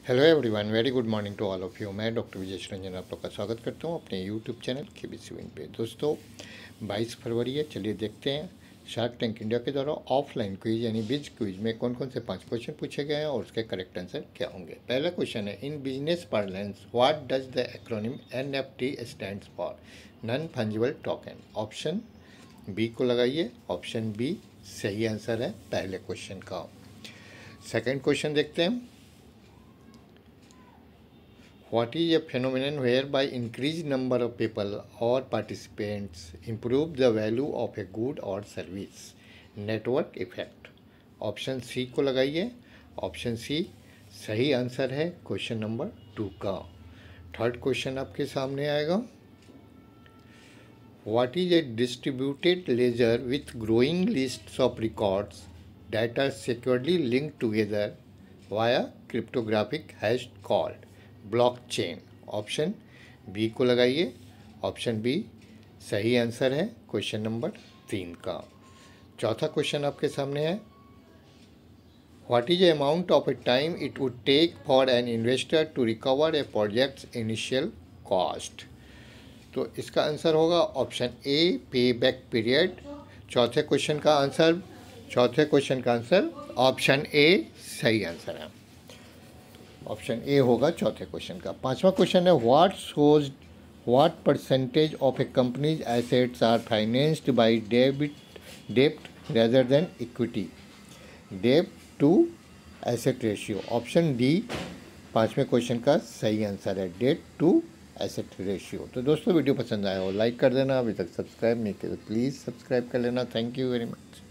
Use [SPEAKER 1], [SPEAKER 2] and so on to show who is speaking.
[SPEAKER 1] Hello everyone, very good morning to all of you. मैं doctor Vijay Ranjan आप लोग का स्वागत करता हूं अपने यूट्यूब चैनल केबीसी विन पे। दोस्तों 22 फरवरी है, चलिए देखते हैं शार्क टैंक इंडिया के द्वारा ऑफलाइन क्विज यानी बिज क्विज में कौन कौन से 5 क्वेश्चन पूछे गए हैं और उसके करेक्ट आंसर क्या होंगे। पहला क्वेश्चन है, in business parlance what does the acronym NFT stands for? Non fungible token. Option B को लगाइए, ऑप्शन बी सही आंसर है पहले क्वेश्चन का। सेकेंड क्वेश्चन देखते हैं, what is a phenomenon whereby increased number of people or participants improve the value of a good or service? Network effect. Option C को लगाइए, ऑप्शन सी सही answer है क्वेश्चन नंबर 2 का। Third question आपके सामने आएगा, what is a distributed ledger with growing lists of records that are securely linked together via cryptographic hash called blockchain? Option B को लगाइए, ऑप्शन बी सही answer है क्वेश्चन नंबर 3 का। चौथा क्वेश्चन आपके सामने है, what is the amount of a time it would take for an investor to recover a project's initial cost? तो इसका आंसर होगा option A payback period. चौथे क्वेश्चन का आंसर ऑप्शन ए सही आंसर है, ऑप्शन ए होगा चौथे question का। पांचवा क्वेश्चन है, what percentage of A companies assets are financed by डेब्ट रेदर देन इक्विटी? डेब्ट to asset ratio. Option D पांचवें क्वेश्चन का सही आंसर है, डेट टू एसेट रेशियो। तो दोस्तों वीडियो पसंद आया हो लाइक कर देना, अभी तक सब्सक्राइब नहीं किया तो प्लीज़ सब्सक्राइब कर लेना। Thank you very much.